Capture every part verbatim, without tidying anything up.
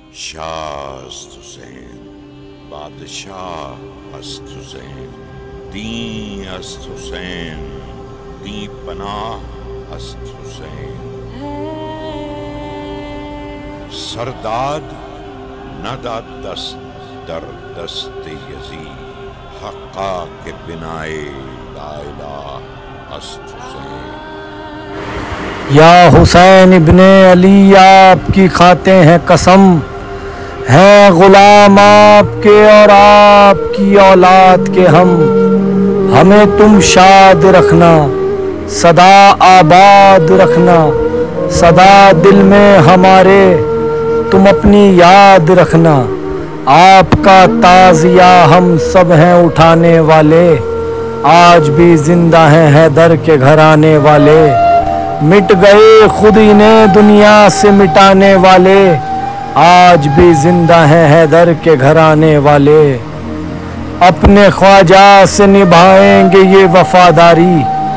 شاہ است حسین، بادشاہ است حسین، دین است حسین، دی پناہ است حسین. سرداد نداد دست در دست یزید، حقا کے بنائے لا الہ است حسین. یا حسین ابن علی آپ کی کھاتے ہیں قسم، ہیں غلام آپ کے اور آپ کی اولاد کے ہم. ہمیں تم شاد رکھنا، سدا آباد رکھنا، سدا دل میں ہمارے تم اپنی یاد رکھنا. آپ کا تعزیہ ہم سب ہیں اٹھانے والے، آج بھی زندہ ہیں حیدر کے گھرانے والے. مٹ گئے خود انہیں دنیا سے مٹانے والے، آج بھی زندہ ہیں حیدر کے گھرانے والے. اپنے خواجہ سے نبھائیں گے یہ وفاداری،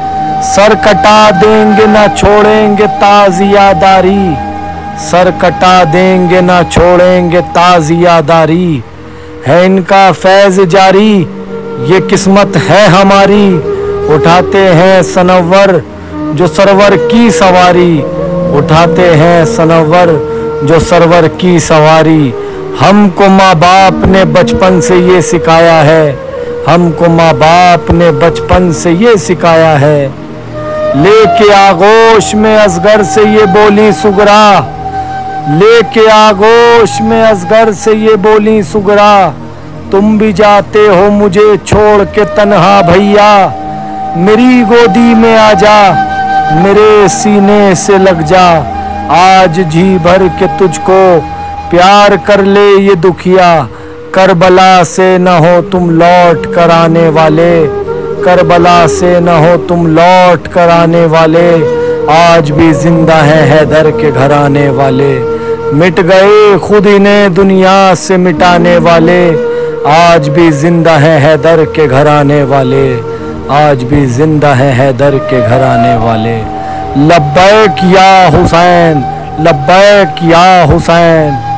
سر کٹا دیں گے نہ چھوڑیں گے تعزیہ داری. سر کٹا دیں گے نہ چھوڑیں گے تعزیہ داری. ہے ان کا فیض جاری، یہ قسمت ہے ہماری. اٹھاتے ہیں سنور جو سرور کی سواری، اٹھاتے ہیں سنور جو سرور کی سواری. ہم کو ماں باپ نے بچپن سے یہ سکھایا ہے، ہم کو ماں باپ نے بچپن سے یہ سکھایا ہے. لے کے آغوش میں اصغر سے یہ بولی سگرا، لے کے آغوش میں اصغر سے یہ بولی سگرا. تم بھی جاتے ہو مجھے چھوڑ کے تنہا بھیا، میری گودی میں آ جا، میرے سینے سے لگ جا. آج جی بھر کے تجھ کو پیار کر لے یہ دکھیا، کربلا سے نہ ہو تم لوٹ کر آنے والے، کربلا سے نہ ہو تم لوٹ کر آنے والے. آج بھی زندہ ہیں حیدر کے گھرانے والے، مٹ گئے خود انہیں دنیا سے مٹانے والے. آج بھی زندہ ہیں حیدر کے گھرانے والے، آج بھی زندہ ہیں حیدر کے گھرانے والے. لبیک یا حسین، لبیک یا حسین.